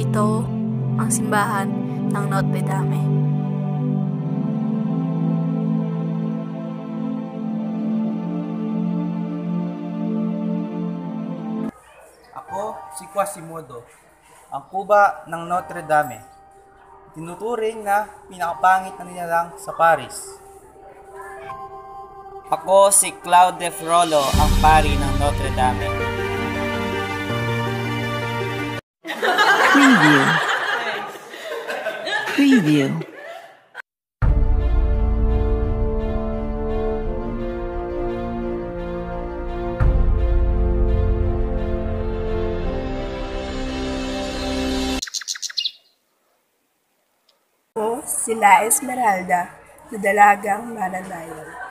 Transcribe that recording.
Ito ang simbahan ng Notre Dame. Ako si Quasimodo, ang kuba ng Notre Dame. Tinuturing na pinakapangit na nilalang sa Paris. Ako si Claude de Frollo, ang pari ng Notre Dame. Preview. Ako sila Esmeralda, na dalagang mananayon.